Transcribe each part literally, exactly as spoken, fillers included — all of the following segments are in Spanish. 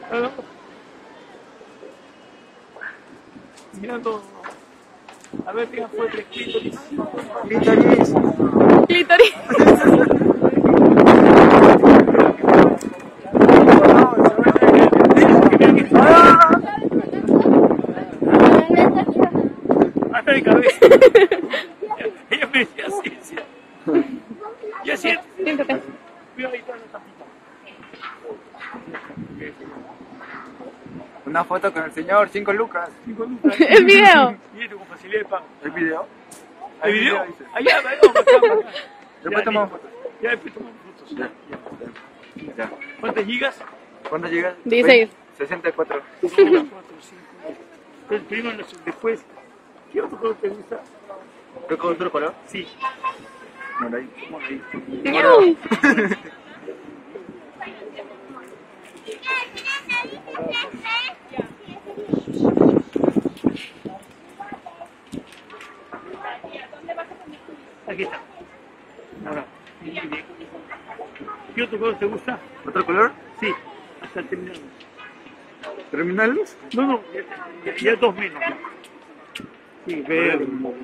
¿no? Mirando, a ver, digan fuerte, clítoris. Clítoris. Clítoris. Hasta mi cabeza. Ella me decía así, decía. Y así. Siéntate. Cuidado ahí, toda la tapita. Una foto con el señor, cinco lucas. Cinco lucas. El video. Y esto con facilidad de pago. ¿El video? ¿El video? dice. Allá, allá, vamos acá, acá. Después Ya, tomamos listo. fotos. Ya después tomamos fotos. Ya. Ya. ¿Cuántas gigas? ¿Cuándo llegas? dieciséis. sesenta y cuatro. Dos, cuatro, cinco. Entonces, primero, después, ¿qué otro color te gusta? ¿Qué otro color? Sí. Bueno, ahí. Bueno, ahí. Miau. Aquí está. Ahora, muy bien. ¿Qué otro color te gusta? ¿Otro color? Sí, hasta terminar. ¿Terminales? No, no, ya, ya dos menos. Sí, verde.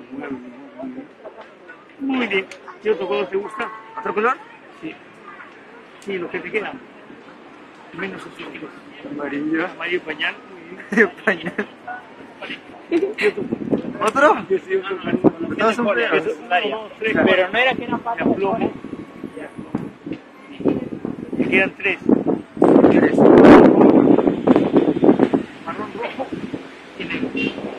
Muy bien. ¿Qué otro color te gusta? ¿Otro color? Sí. Sí, los que te quedan. Menos oscuros. Amarillo. Amarillo pañal. Muy bien. Pañal. ¿Qué otro? ¿Otro? Yo sí, otro color. Todos son feos. Eso, uno, dos, tres, Claro. pero no era que eran para plomo. Me quedan tres. Marrón, rojo y negro.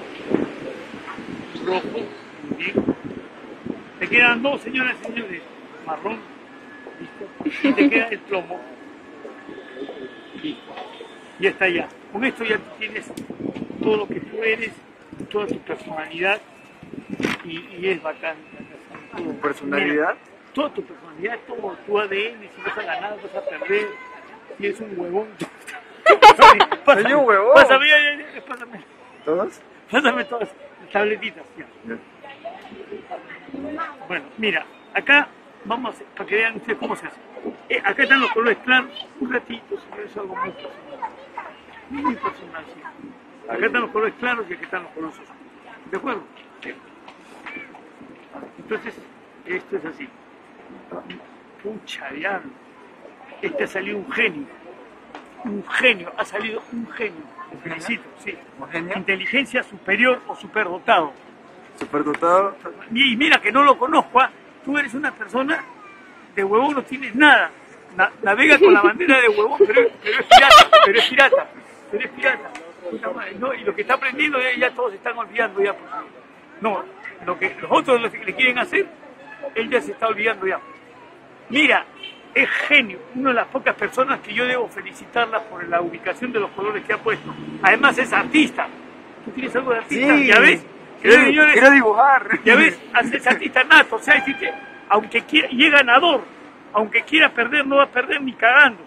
Rojo, muy bien. Te quedan dos, señoras y señores. Marrón, listo. Y te queda el plomo. Listo. Ya está ya. Con esto ya tú tienes todo lo que tú eres, toda tu personalidad y, y es bacán. ¿Tu personalidad? Mira, toda tu personalidad, todo tu A D N, si vas a ganar, vas a perder, si eres un huevón. Pásame, Soy un huevón. Pásame, ya, ya, ya, pásame, ¿Todos? pásame todas las tabletitas. Ya. Ya. Bueno, mira, acá vamos a hacer, para que vean ustedes cómo se hace. Eh, acá están los colores claros, un ratito, si es algo muy personal. Muy personal, sí. Acá están los colores claros y acá están los colores oscuros. ¿De acuerdo? Sí. Entonces, esto es así. Pucha, diablo. Este ha salido un genio. Un genio, ha salido un genio. Te felicito, sí. ¿Un genio? Inteligencia superior o superdotado. Superdotado. Y mira que no lo conozco, ¿ah? Tú eres una persona de huevón, no tienes nada. Na- navega con la bandera de huevón, pero, pero es pirata, pero es pirata, pero es pirata. Puta madre, ¿no? Y lo que está aprendiendo ya, ya todos se están olvidando ya. Porque, no, lo que los otros lo que le quieren hacer, él ya se está olvidando ya. Mira, es genio, una de las pocas personas que yo debo felicitarla por la ubicación de los colores que ha puesto. Además es artista. ¿Tú tienes algo de artista? Sí. ¿Ya ves? Quiero, Señores, quiero dibujar. ya ves, es artista nato, o sea, es que, aunque quiera, y es ganador, aunque quiera perder, no va a perder ni cagando.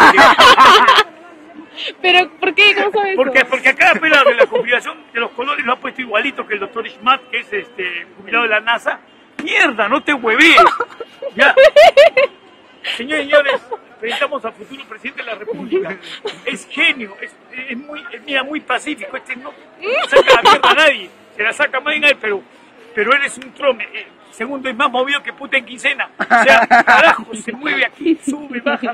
Pero, ¿por qué? ¿Cómo sabes eso? Porque, porque acá pelado en la combinación de los colores lo ha puesto igualito que el doctor Schmatt, que es este jubilado de la NASA. ¡Mierda, no te huevees! Ya. Señores y señores, presentamos al futuro presidente de la República. Es genio, es, es muy, es, mira, muy pacífico. Este no, no saca la mierda a nadie, se la saca más en él, pero, pero él es un trome. Eh, segundo, es más movido que puta en quincena. O sea, carajo, se mueve aquí, sube, baja.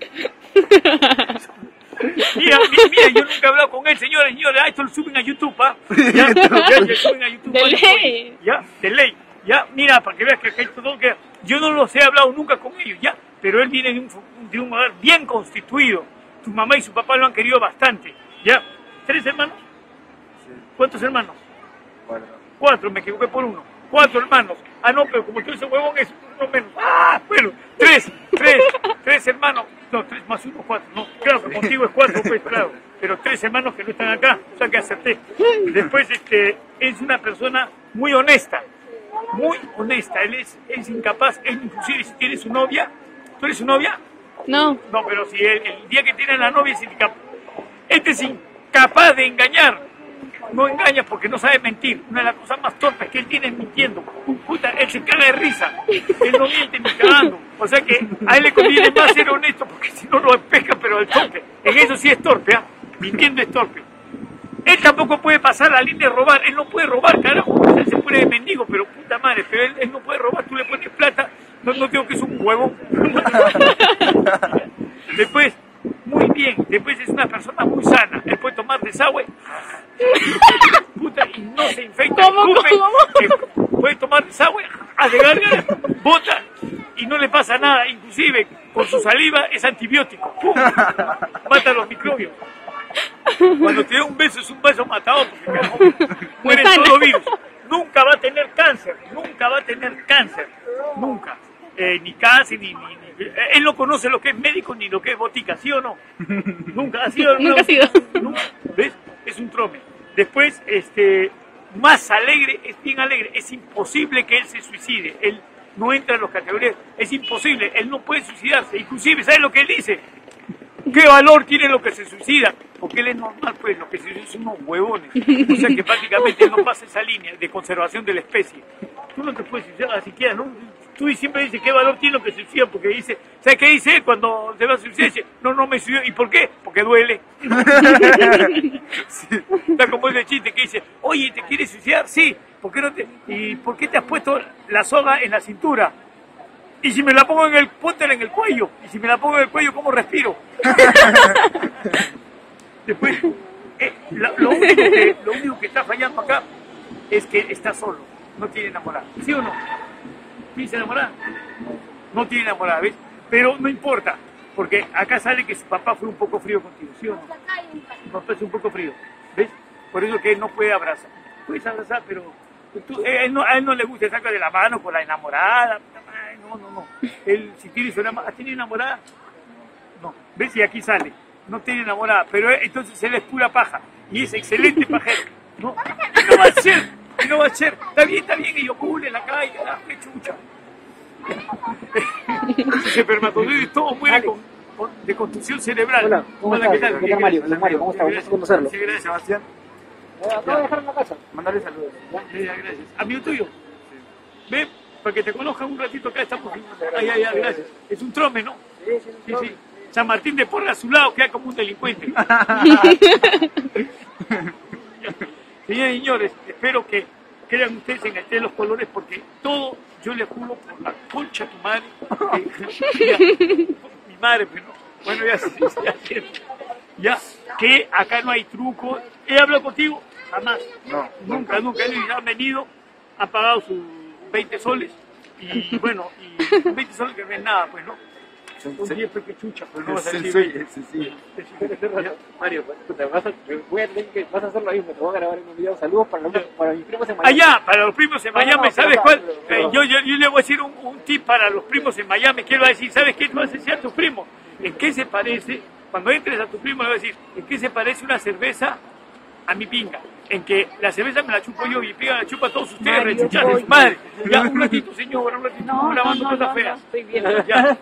Mira, mira, mira, yo nunca he hablado con él, señores, señores, ah, esto lo suben a YouTube, ¿ah? Ya, ya, lo suben a YouTube. De ¿vale? ley. Ya, de ley. Ya, mira, para que veas que hay todo que... Yo no los he hablado nunca con ellos, ya, pero él viene de un, de un hogar bien constituido. Tu mamá y su papá lo han querido bastante, ya. ¿Tres hermanos? Sí. ¿Cuántos hermanos? Cuatro. Cuatro, me equivoqué por uno. Cuatro hermanos. Ah, no, pero como tú ese huevón es uno menos. Ah, bueno, tres, tres, tres hermanos. No, tres más uno, cuatro. No, claro que contigo es cuatro, pues claro. Pero tres hermanos que no están acá, o sea que acerté. Después, este, es una persona muy honesta. Muy honesta. Él es, es incapaz, él inclusive si tiene su novia. ¿Tú eres su novia? No. No, pero si el, el día que tiene la novia es incapaz. Este es incapaz de engañar. No engaña porque no sabe mentir. Una de las cosas más torpes que él tiene es mintiendo. Puta, él se caga de risa. Él no miente ni cagando. O sea que a él le conviene más ser honesto porque si no lo pesca pero al toque. En eso sí es torpe, ¿ah? mintiendo es torpe. Él tampoco puede pasar la línea de robar, él no puede robar, carajo, él se pone de mendigo, pero puta madre, pero él, él no puede robar, tú le pones plata, no, no digo que es un huevo. Después, muy bien, después es una persona muy sana, él puede tomar desagüe, puta, y no se infecta, ¿Cómo, escupe, cómo? eh, puede tomar desagüe, hace gárgara, bota, y no le pasa nada, inclusive con su saliva es antibiótico, ¡pum! Mata los microbios. Cuando te da un beso es un beso matador, porque carajo, mueren todos los virus. Nunca va a tener cáncer, nunca va a tener cáncer, nunca. Eh, ni cáncer, ni, ni, ni- eh, él no conoce lo que es médico ni lo que es botica, ¿sí o no? Nunca ha sido. Nunca ha sido. Nunca, ¿ves? Es un trome. Después, este, más alegre, es bien alegre. Es imposible que él se suicide. Él no entra en las categorías. Es imposible. Él no puede suicidarse. Inclusive, ¿sabes lo que él dice? ¿Qué valor tiene lo que se suicida? Porque él es normal, pues, lo que se suicida son unos huevones. O sea que prácticamente él no pasa esa línea de conservación de la especie. Tú no te puedes suicidar siquiera, ¿no? Tú siempre dices, ¿qué valor tiene lo que se suicida? Porque dice, ¿sabes qué dice él cuando se va a suicidar? Dice, no, no me suicido. ¿Y por qué? Porque duele. Sí. Está como ese chiste que dice, oye, ¿te quieres suicidar? Sí. ¿Por qué no te... ¿Y por qué te has puesto la soga en la cintura? Y si me la pongo en el, póntela en el cuello. Y si me la pongo en el cuello, ¿cómo respiro? Después, eh, la- lo, único que, lo único que está fallando acá es que está solo, no tiene enamorada. ¿Sí o no? ¿Dice enamorada? No tiene enamorada, ¿ves? Pero no importa, porque acá sale que su papá fue un poco frío contigo, ¿sí o no? Su papá es un poco frío, ¿ves? Por eso que él no puede abrazar. Puedes abrazar, pero tú- eh, él no, a él no le gusta sacar de la mano con la enamorada. Ay, no, no, no. Él, si tiene su enamorada, ¿tiene enamorada? No. ¿Ves? Y aquí sale. No tiene enamorada, pero él- entonces él es pura paja. Y es excelente pajero. No, y no va a ser, y no va a ser. Está bien, está bien, y yo cool en la calle, ah, qué chucha. Sus espermatozoides todos mueren con, con- de construcción cerebral. Hola, ¿cómo Hola, estás? ¿qué tal? ¿Qué tal, Mario? Hola, Mario, ¿cómo estás? Un gusto conocerlo. Sí, gracias. Sebastián, Acabo de dejar en la casa. mandale saludos. Sí, ya, gracias. Amigo tuyo. Ven, para que te conozcan un ratito acá estamos. Ay, ay, ay, gracias. Es un trome, ¿no? Sí, sí, Sí, sí. San Martín de Porres a su lado queda como un delincuente. Señores y señores, espero que crean ustedes en el té de los colores porque todo, yo le juro por la concha de tu madre, que- ya, mi madre, pero no. Bueno, ya, ya, ya, ya, que acá no hay truco. ¿He hablado contigo? Jamás. No, Nunca, nunca. Ellos han venido, han pagado sus veinte soles y bueno, y veinte soles que no es nada, pues, ¿no? Un diez pues que chucha, pero no vas a Es decir sencillo, es sencillo. Mario, puta, vas a, voy a tener que, vas a hacer lo mismo, te voy a grabar en un video. Saludos para, los, para mis primos en Miami. Allá, para los primos en No, no, Miami, no, ¿sabes pero, cuál? pero, Eh, pero. yo, yo, yo le voy a decir un, un tip para los primos en Miami. ¿Qué le voy a decir? ¿Sabes qué? Tú vas a decir a tus primos. ¿En qué se parece? Cuando entres a tu primo le voy a decir, ¿en qué se parece una cerveza a mi pinga? En que la cerveza me la chupo yo y mi pinga la chupa a todos ustedes, Mario, rechuchas de su voy. madre. Ya, un ratito, señor, un ratito, No, no, lavando no, cosas no, feas. no, estoy bien. Ya.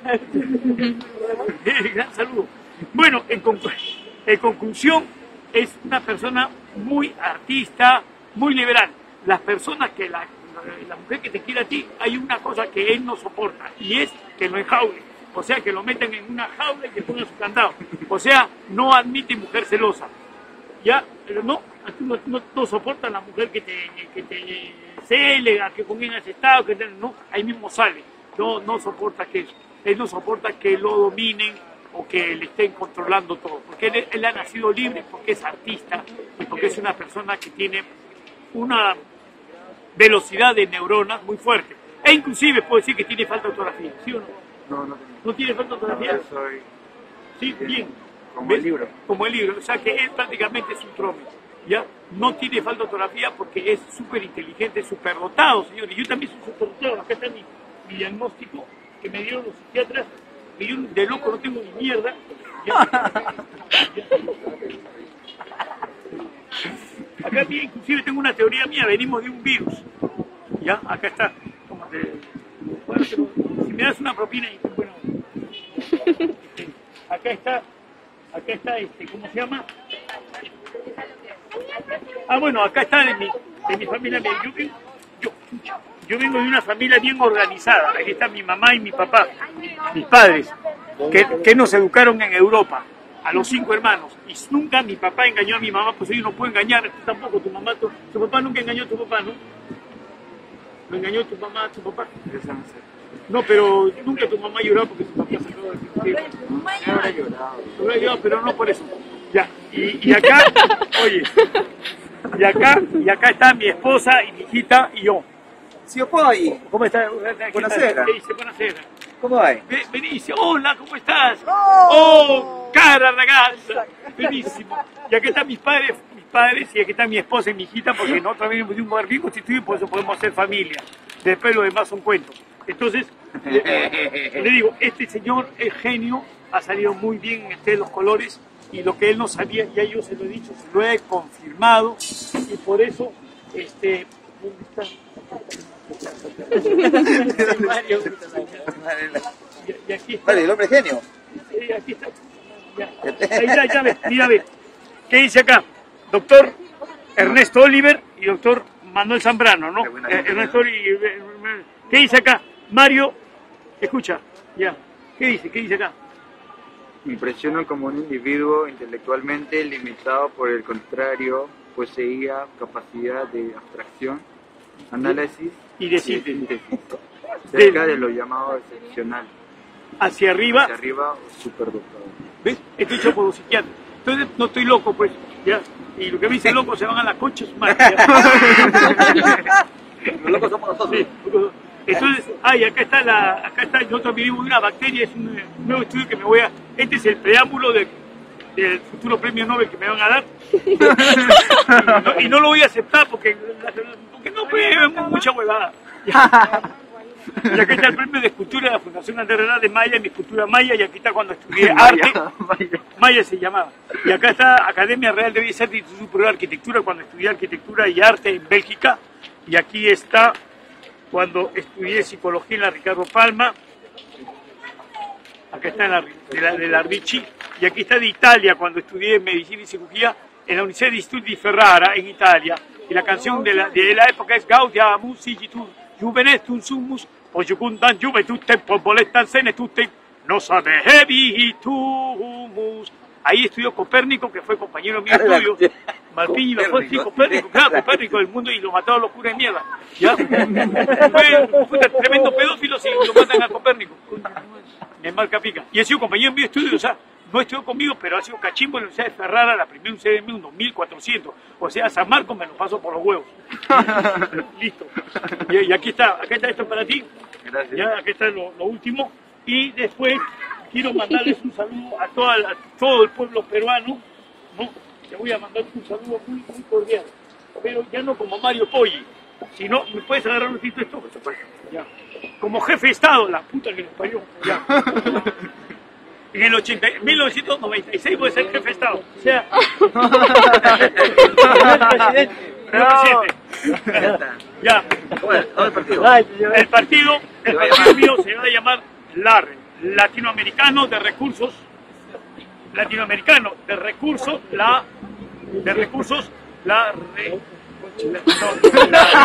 Gran saludo. Bueno, en, conclu- en conclusión, es una persona muy artista, muy liberal. Las personas que la, la mujer que te quiere a ti, hay una cosa que él no soporta y es que lo enjaule. O sea, que lo metan en una jaula y que pongan su candado. O sea, no admite mujer celosa. Ya, pero no, no, no, no soporta la mujer que te, que te cele, a que con quien has estado, que te- no, ahí mismo sale. No, no soporta que eso. Él no soporta que lo dominen o que le estén controlando todo. Porque él, él ha nacido libre, porque es artista y porque es una persona que tiene una velocidad de neuronas muy fuerte. E inclusive puedo decir que tiene falta de ortografía, ¿sí o no? No, no tengo. ¿No tiene falta de ortografía? Yo soy Sí, bien. como ¿Ves? el libro. Como el libro. O sea que él prácticamente es un trome. ¿Ya? No tiene falta de ortografía porque es súper inteligente, súper dotado, señores. Yo también soy súper dotado. Acá está mi, mi diagnóstico que me dieron los psiquiatras. Que yo de loco no tengo ni mierda. ¿Ya? Acá bien, inclusive tengo una teoría mía. Venimos de un virus. ¿Ya? Acá está. Tómate. Bueno, pero si me das una propina, bueno, este, acá está, acá está, este, ¿cómo se llama? Ah, bueno, acá está de mi, de mi familia. Yo, vengo- yo, yo vengo de una familia bien organizada. Aquí está mi mamá y mi papá, mis padres, que, que nos educaron en Europa. a los cinco hermanos. Y nunca mi papá engañó a mi mamá, pues ellos no pueden engañar, tú tampoco, tu mamá, tu, tu papá nunca engañó a tu papá, ¿no? ¿No engañó tu mamá a tu papá? Eso no sé. No, pero nunca tu mamá lloró porque tu papá se acabó de decir. No habrá llorado. Habrá llorado, pero no por eso. Ya, y, y acá, oye, y acá, y acá está mi esposa y mi hijita y yo. Zio Poi, ¿Cómo estás? Buonasera. ¿Qué dice? Buonasera. come vai? Be- Benissimo, hola, ¿cómo estás? Oh, cara ragazza, benissimo. Y aquí están mis padres, mis padres, y aquí está mi esposa y mi hijita, porque nosotros venimos de un lugar bien constituido y por eso podemos hacer familia. Después lo demás son cuentos. Entonces, le, le digo, este señor es genio, ha salido muy bien en este de los colores, y lo que él no sabía, ya yo se lo he dicho, se lo he confirmado, y por eso, este, ¿dónde está? Mario. Y, y aquí está. Vale, el hombre genio. Sí, aquí está. Ya. Ahí ya, ya ve, mira, ve. ¿Qué dice acá? Doctor Ernesto Oliver y doctor Manuel Zambrano, ¿no? Qué buena Eh, gente, Ernesto Oliver. ¿Qué dice acá? Mario, escucha, ya. ¿Qué dice? ¿Qué dice acá? Me impresionó como un individuo intelectualmente limitado, por el contrario, poseía capacidad de abstracción, análisis Y de y síntesis. síntesis, cerca de lo llamado excepcional, Hacia arriba, hacia arriba superdotado. ¿ves? Estoy hecho por los psiquiatras. Entonces no estoy loco, pues, ya. Y lo que me dicen loco se van a la concha su madre. ya. Los locos somos nosotros. Sí. Entonces, ay, acá está la, acá está, nosotros vivimos de una bacteria, es un, un nuevo estudio que me voy a, este es el preámbulo de, del futuro premio Nobel que me van a dar. y, no, y no lo voy a aceptar porque, porque no, pues, mucha huevada. Y acá está el premio de escultura de la Fundación Andrés Herrera de Maya, mi escultura Maya, y aquí está cuando estudié arte, Maya se llamaba. Y acá está Academia Real de Bellas Artes y Instituto Superior de Arquitectura, cuando estudié arquitectura y arte en Bélgica. Y aquí está cuando estudié psicología en la Ricardo Palma. Acá está en la, de, la, de la Ricci. Y aquí está de Italia, cuando estudié medicina y cirugía en la Universidad di Studi di Ferrara, en Italia. Y la canción de la, de la época es Gaudiamus Sigitur Juvenestum Sumus, o Jucundan Juventud Tempos Boletan Sene Tutte, no sabehebitumus. Ahí estudió Copérnico, que fue compañero mío de estudio. Malpiño fue sí, Copérnico, claro, Copérnico del mundo, y lo mataron los curas de mierda. ¿Ya? Fue, fue tremendo pedófilo si lo matan a Copérnico. Me marca pica. Y he sido compañero mío de estudio, o sea, no estudió conmigo, pero ha sido cachimbo en la Universidad de Ferrara, la primera universidad del mundo, mil cuatrocientos. O sea, San Marcos me lo paso por los huevos. Listo. Y, y aquí está, acá está esto para ti. Gracias. Ya, aquí está lo, lo último. Y después quiero mandarles un saludo a, toda la- a todo el pueblo peruano, ¿no? Te voy a mandar un saludo muy, muy cordial. Pero ya no como Mario Poggi, sino, ¿me puedes agarrar un ratito esto? Ya. Como jefe de Estado, la puta que nos parió. Ya. En el ochenta, mil novecientos noventa y seis voy a ser jefe de Estado. O sea, presidente. no, presidente. Ya. Bueno, todo el partido. El partido, el partido mío se va a llamar LARRE, Latinoamericano de Recursos, Latinoamericano de Recursos, la, de Recursos, la, re- la- no,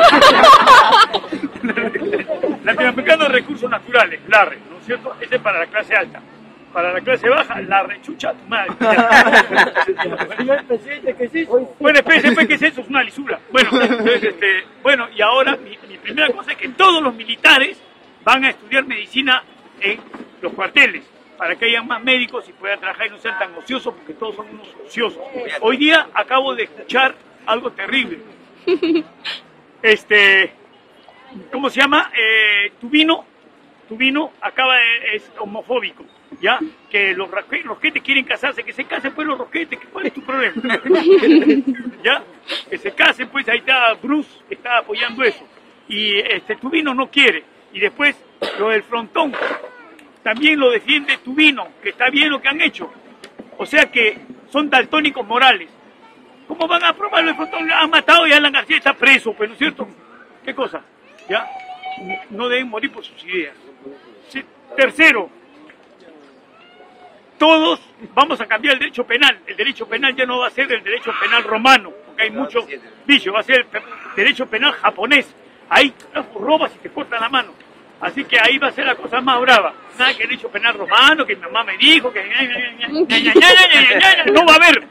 la- Latinoamericano de Recursos Naturales, LARRE, ¿no es cierto? Ese es para la clase alta. Para la clase baja, la rechucha tu madre. Señor presidente, ¿qué es eso? Bueno, espérense, pues, ¿qué es eso? Es una lisura. Bueno, entonces, este, bueno, y ahora mi, mi primera cosa es que todos los militares van a estudiar medicina en los cuarteles, para que haya más médicos y puedan trabajar y no sean tan ociosos, porque todos son unos ociosos. Hoy día acabo de escuchar algo terrible. Este, ¿cómo se llama? Eh, Tubino, Tubino acaba de, es homofóbico. ¿Ya? Que los roque- rosquetes quieren casarse, que se casen pues los rosquetes, ¿cuál es tu problema? ¿Ya? Que se casen, pues ahí está Bruce, que está apoyando eso. Y este Tubino no quiere. Y después lo del frontón, también lo defiende Tubino, que está bien lo que han hecho. O sea que son daltónicos morales. ¿Cómo van a aprobar el frontón? Han matado y Alan García está preso, pues, ¿no es cierto? ¿Qué cosa? ¿Ya? No deben morir por sus ideas. Sí. Tercero, todos vamos a cambiar el derecho penal. El derecho penal ya no va a ser el derecho penal romano, porque hay mucho vicio, va a ser el pe- derecho penal japonés. Ahí robas y te cortan la mano. Así que ahí va a ser la cosa más brava. Nada que el hecho penal romano, que mi mamá me dijo, que no va a haber.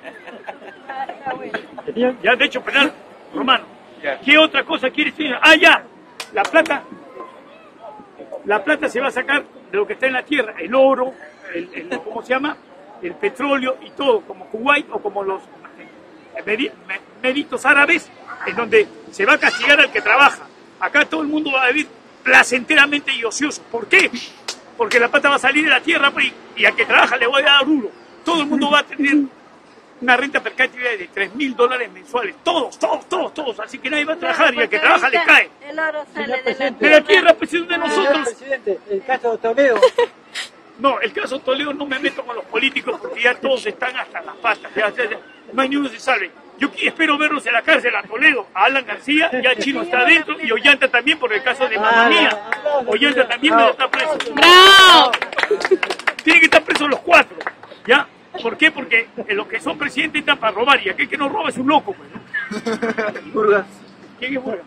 Ya de hecho penal romano. ¿Qué otra cosa quieres decir? Ah, ya, la plata. La plata se va a sacar de lo que está en la tierra, el oro, el, el, ¿cómo se llama? El petróleo y todo, como Kuwait o como los méritos árabes, en donde se va a castigar al que trabaja. Acá todo el mundo va a vivir placenteramente y ocioso. ¿Por qué? Porque la plata va a salir de la tierra pues, y al que trabaja le voy a dar duro. Todo el mundo va a tener una renta per cápita de tres mil dólares mensuales. Todos, todos, todos, todos. Así que nadie va a trabajar y al que trabaja le cae. El oro sale de la De la tierra, presidente, de nosotros. Presidente, el caso de Toledo. No, el caso Toledo no me meto con los políticos porque ya todos están hasta las patas. Ya, ya, ya. No hay ni uno que se salve. Yo espero verlos en la cárcel a Toledo, a Alan García, ya Chino está adentro y Ollanta también por el caso de mamá mía. Ollanta también debe estar preso. ¡Bravo! Tienen que estar presos los cuatro, ¿ya? ¿Por qué? Porque los que son presidentes están para robar y aquel que no roba es un loco, pues, ¿no? Burgas. ¿Quién es Burgas?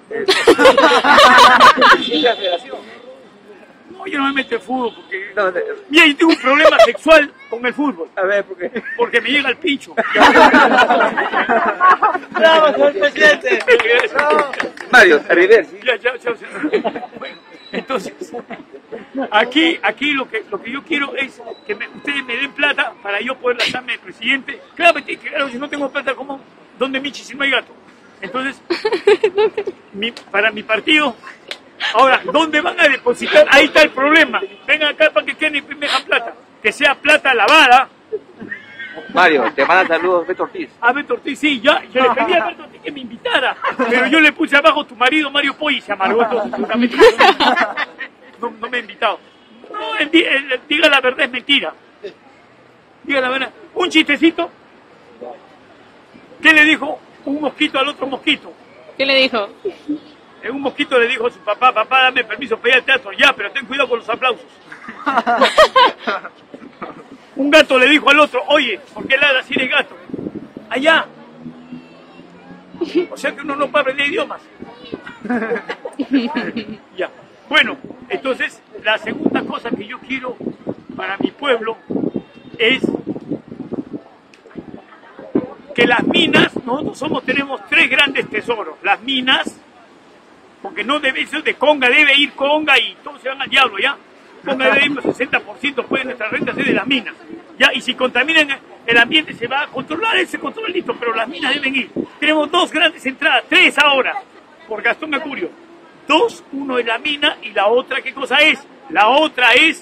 No, yo no me meto en fútbol porque... No, de- Mira, yo tengo un problema sexual con el fútbol. a ver, ¿por qué? Porque me llega el pincho. ¡Bravo, señor presidente! Mario, a reversi. Ya, ya, ya, ya. Bueno, entonces, aquí, aquí lo que lo que yo quiero es que me- ustedes me den plata para yo poder lanzarme de presidente. Claro, que claro, si no tengo plata, ¿cómo? ¿Dónde Michi si no hay gato? Entonces, mi- para mi partido, ahora, ¿dónde van a depositar? Ahí está el problema. Vengan acá para que queden y me dejan plata. Que sea plata lavada. Mario, te manda saludos Beto Ortiz. A Beto Ortiz, sí, ya, yo le pedí a Beto Ortiz que me invitara, pero yo le puse abajo tu marido Mario Poi y se amargó entonces absolutamente. No, no me ha invitado. No, él, di- él- diga la verdad, es mentira. Diga la verdad. Un chistecito. ¿Qué le dijo un mosquito al otro mosquito? ¿Qué le dijo? Eh, Un mosquito le dijo a su papá, papá, dame permiso para ir al teatro. Ya, pero ten cuidado con los aplausos. Un gato le dijo al otro, oye, ¿por qué ladras si eres gato? Allá. O sea que uno no puede aprender idiomas. Ya. Bueno, entonces, la segunda cosa que yo quiero para mi pueblo es que las minas, nosotros somos, tenemos tres grandes tesoros. Las minas, porque no debe ser de Conga, debe ir Conga y todos se van al diablo, ¿ya? Conga debe ir, el sesenta por ciento puede nuestra renta ser de las minas, ¿ya? Y si contaminan el ambiente se va a controlar, ese control listo, pero las minas deben ir. Tenemos dos grandes entradas, tres ahora, por Gastón Acurio. Dos, uno es la mina y la otra, ¿qué cosa es? La otra es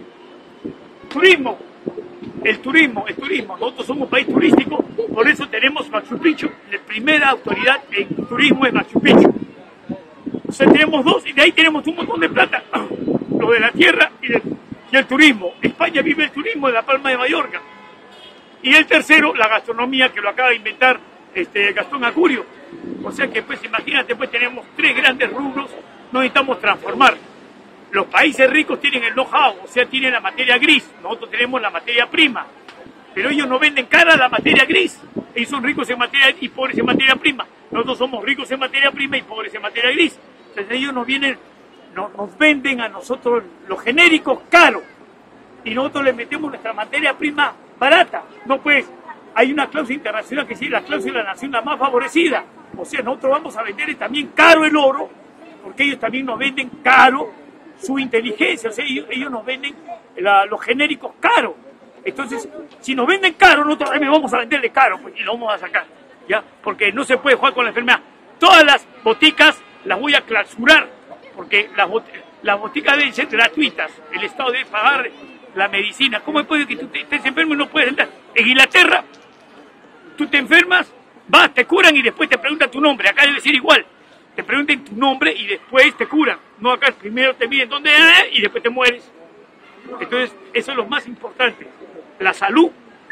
turismo. El turismo, el turismo. Nosotros somos un país turístico, por eso tenemos Machu Picchu. La primera autoridad en turismo es Machu Picchu. O sea, tenemos dos y de ahí tenemos un montón de plata. Lo de la tierra y, de, y el turismo. España vive el turismo de la Palma de Mallorca. Y el tercero, la gastronomía, que lo acaba de inventar este, Gastón Acurio. O sea que, pues, imagínate, pues tenemos tres grandes rubros, nos necesitamos transformar. Los países ricos tienen el know-how, o sea, tienen la materia gris. Nosotros tenemos la materia prima. Pero ellos no venden cara la materia gris. Ellos son ricos en materia y pobres en materia prima. Nosotros somos ricos en materia prima y pobres en materia gris. Entonces ellos nos vienen, nos, nos venden a nosotros los genéricos caros. Y nosotros les metemos nuestra materia prima barata. No, pues, hay una cláusula internacional que dice la cláusula de la nación la más favorecida. O sea, nosotros vamos a vender también caro el oro, porque ellos también nos venden caro su inteligencia. O sea, ellos, ellos nos venden la- los genéricos caros. Entonces, si nos venden caro, nosotros también vamos a venderle caro, pues, y lo vamos a sacar, ¿ya? Porque no se puede jugar con la enfermedad. Todas las boticas las voy a clausurar, porque las, bot las boticas deben ser gratuitas. El Estado debe pagar la medicina. ¿Cómo puede que tú te- estés enfermo y no puedes entrar? En Inglaterra, tú te enfermas, vas, te curan y después te preguntan tu nombre. Acá debe ser igual. Te preguntan tu nombre y después te curan. No, acá primero te miden dónde eres y después te mueres. Entonces, eso es lo más importante. La salud.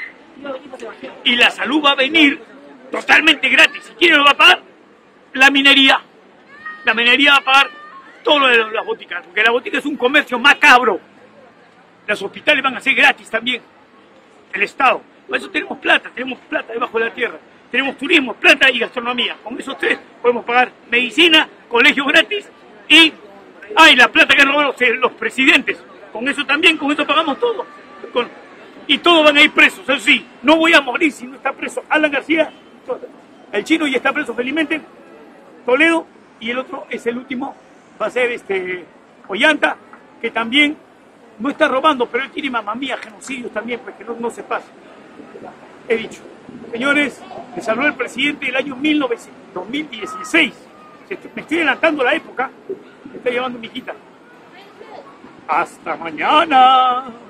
Y la salud va a venir totalmente gratis. Si quiere lo va a pagar la minería. La minería va a pagar todo lo de las boticas. Porque la botica es un comercio macabro. Los hospitales van a ser gratis también. El Estado. Por eso tenemos plata. Tenemos plata debajo de la tierra. Tenemos turismo, plata y gastronomía. Con esos tres podemos pagar medicina, colegio gratis y Ay, la plata que han robado los, los presidentes. Con eso también, con eso pagamos todo. Con, y todos van a ir presos. Eso sí, no voy a morir si no está preso Alan García. El chino ya está preso felizmente. Toledo. Y el otro es el último. Va a ser este Ollanta, que también no está robando, pero él tiene mamá mía, genocidios también, pues que no, no se pasa. He dicho. Señores, les habló el presidente del año mil novecientos, dos mil dieciséis. Me estoy adelantando la época. Me está llevando mi hijita. Hasta mañana.